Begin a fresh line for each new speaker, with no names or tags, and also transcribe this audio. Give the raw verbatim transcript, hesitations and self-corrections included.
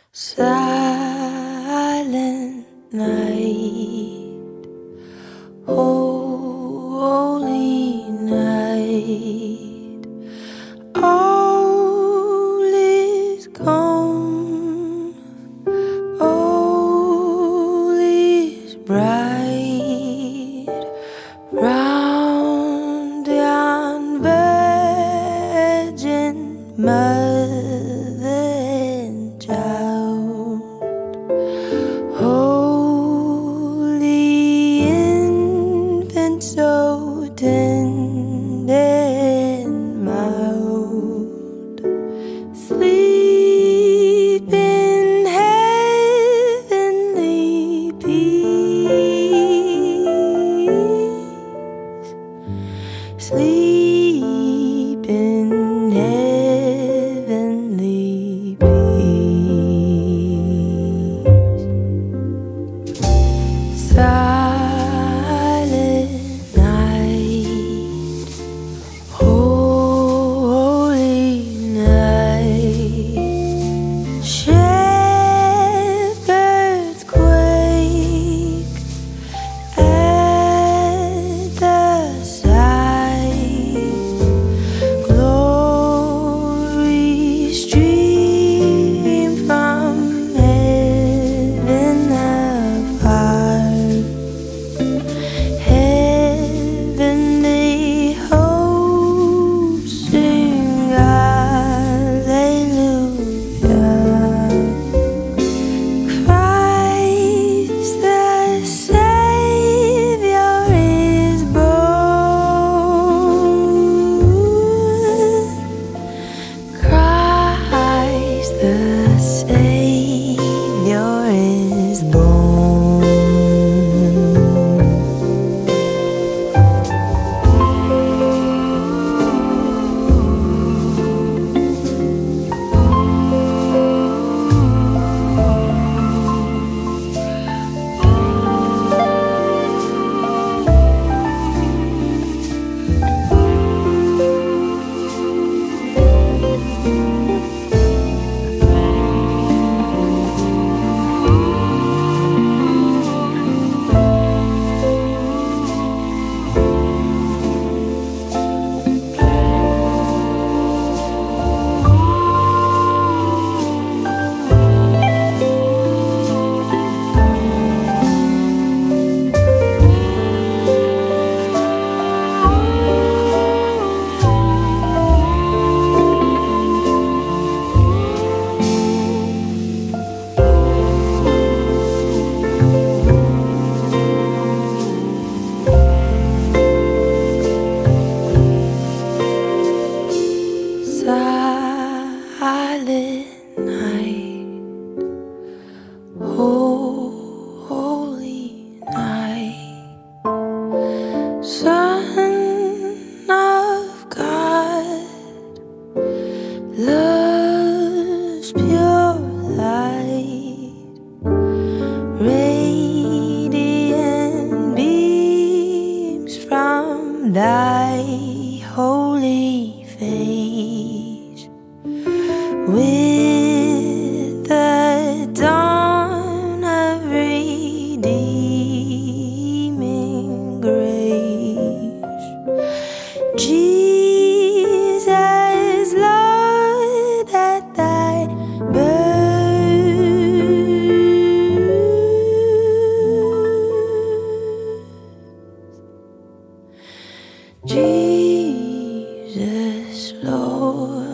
Silent night, holy night, all is gone, all is bright, round yon virgin mother and child, holy infant, so tender and mild, sleep in heavenly peace, sleep in heavenly peace. Silent night, holy night, shepherds quake at the sight, glory stream from heaven apart, heavenly hosts sing Alleluia. Christ the Savior is born. Christ the Savior is born. Silent night, holy night, Son of God, love's pure light, radiant beams from thy holy face. With the dawn of redeeming grace, Jesus, Lord, at thy birth, Jesus, Lord.